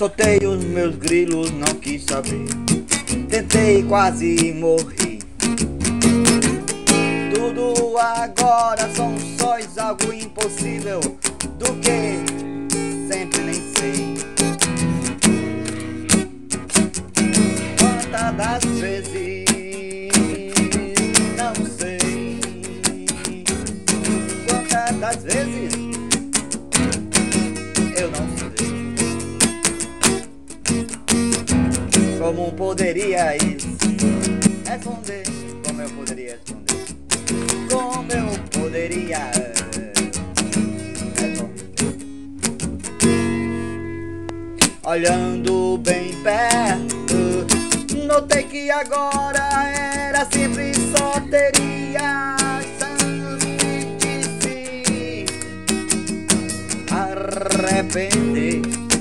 Soltei os meus grilos, não quis saber. Tentei, quase morri. Tudo agora são sóis, algo impossível. Do que sempre nem sei. Quantas das vezes não sei. Quantas das vezes eu não sei. Como poderia responder? Como eu poderia responder? Como eu poderia responder? Olhando bem perto, notei que agora era simples, só teria chance de se arrepender,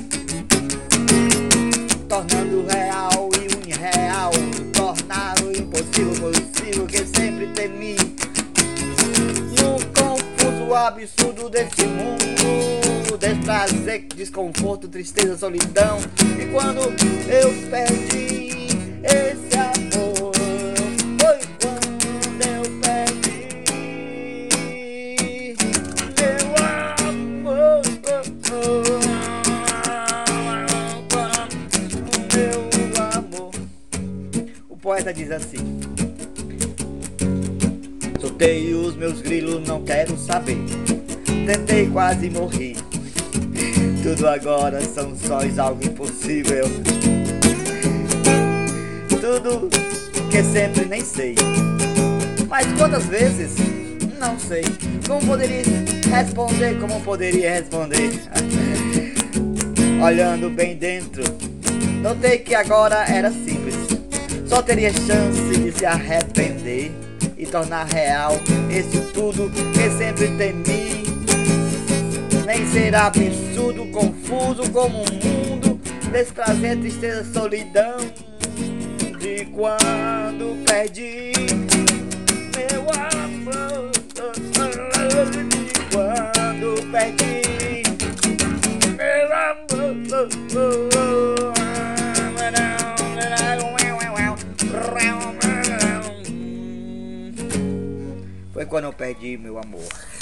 tornando real e o irreal, tornar o impossível possível que sempre temi. No confuso absurdo desse mundo, desprazer, desconforto, tristeza, solidão. E quando eu perdi esse amor, foi quando eu perdi meu amor. Meu amor. O poeta diz assim: soltei os meus grilos, não quero saber. Tentei, quase morri. Tudo agora são sóis, algo impossível. Tudo que sempre nem sei. Mas quantas vezes? Não sei. Como poderia responder? Como poderia responder? Olhando bem dentro, notei que agora era simples. Só teria chance de se arrepender e tornar real esse tudo que sempre temi. Nem ser absurdo, confuso como um mundo, desprazer, tristeza, solidão. De quando perdi meu amor, de quando perdi meu amor. Foi quando eu perdi meu amor.